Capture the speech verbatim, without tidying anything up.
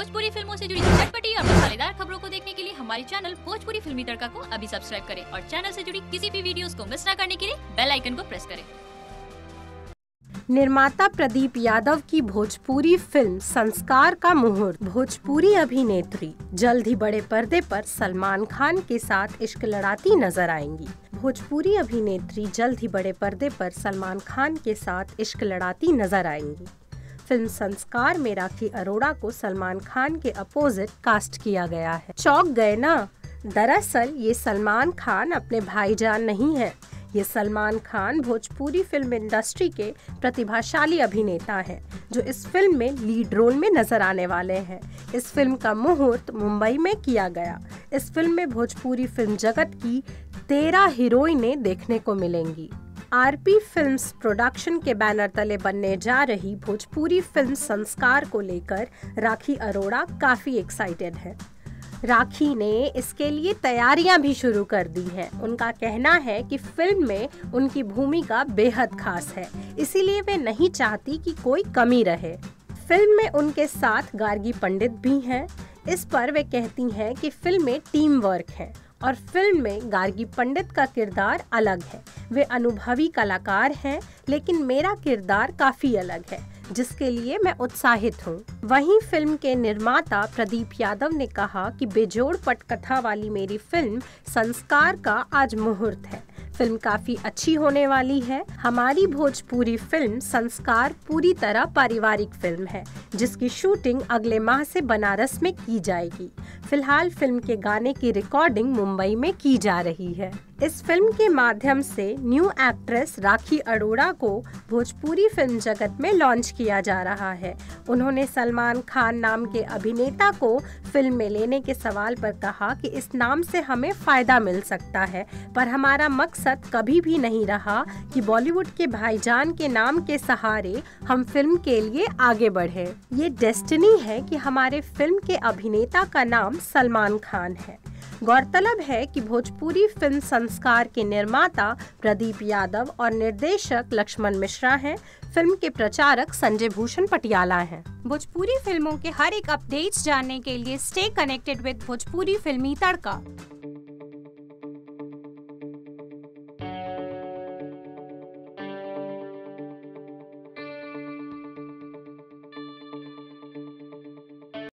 भोजपुरी फिल्मों से जुड़ी चटपटी और मसालेदार खबरों को देखने के लिए हमारे चैनल भोजपुरी फिल्मी तड़का को अभी सब्सक्राइब करें और चैनल से जुड़ी किसी भी वीडियोस को मिस न करने के लिए बेल आइकन को प्रेस करें। निर्माता प्रदीप यादव की भोजपुरी फिल्म संस्कार का मुहूर्त। भोजपुरी अभिनेत्री जल्द ही बड़े पर्दे पर सलमान खान के साथ इश्क लड़ाती नजर आएंगी। भोजपुरी अभिनेत्री जल्द ही बड़े पर्दे पर सलमान खान के साथ इश्क लड़ाती नजर आएंगी। फिल्म संस्कार में राखी अरोड़ा को सलमान खान के अपोजिट कास्ट किया गया है। चौंक गए ना? दरअसल ये सलमान खान अपने भाईजान नहीं है। ये सलमान खान भोजपुरी फिल्म इंडस्ट्री के प्रतिभाशाली अभिनेता हैं, जो इस फिल्म में लीड रोल में नजर आने वाले हैं। इस फिल्म का मुहूर्त मुंबई में किया गया। इस फिल्म में भोजपुरी फिल्म जगत की तेरह हीरोइनें देखने को मिलेंगी। आरपी फिल्म्स प्रोडक्शन के बैनर तले बनने जा रही भोजपुरी फिल्म संस्कार को लेकर राखी अरोड़ा काफी एक्साइटेड है। राखी ने इसके लिए तैयारियां भी शुरू कर दी हैं। उनका कहना है कि फिल्म में उनकी भूमिका बेहद खास है, इसीलिए वे नहीं चाहती कि कोई कमी रहे। फिल्म में उनके साथ गार्गी पंडित भी हैं। इस पर वे कहती हैं कि फिल्म में टीम वर्क है और फिल्म में गार्गी पंडित का किरदार अलग है। वे अनुभवी कलाकार हैं, लेकिन मेरा किरदार काफी अलग है, जिसके लिए मैं उत्साहित हूँ। वहीं फिल्म के निर्माता प्रदीप यादव ने कहा कि बेजोड़ पटकथा वाली मेरी फिल्म संस्कार का आज मुहूर्त है। फिल्म काफी अच्छी होने वाली है। हमारी भोजपुरी फिल्म संस्कार पूरी तरह पारिवारिक फिल्म है, जिसकी शूटिंग अगले माह से बनारस में की जाएगी। फिलहाल फिल्म के गाने की रिकॉर्डिंग मुंबई में की जा रही है। इस फिल्म के माध्यम से न्यू एक्ट्रेस राखी अरोड़ा को भोजपुरी फिल्म जगत में लॉन्च किया जा रहा है। उन्होंने सलमान खान नाम के अभिनेता को फिल्म में लेने के सवाल पर कहा कि इस नाम से हमें फायदा मिल सकता है, पर हमारा मकसद कभी भी नहीं रहा कि बॉलीवुड के भाईजान के नाम के सहारे हम फिल्म के लिए आगे बढ़े। ये डेस्टिनी है कि हमारे फिल्म के अभिनेता का नाम सलमान खान है। गौरतलब है कि भोजपुरी फिल्म संस्कार के निर्माता प्रदीप यादव और निर्देशक लक्ष्मण मिश्रा हैं। फिल्म के प्रचारक संजय भूषण पटियाला हैं। भोजपुरी फिल्मों के हर एक अपडेट्स जानने के लिए स्टे कनेक्टेड विद भोजपुरी फिल्मी तड़का।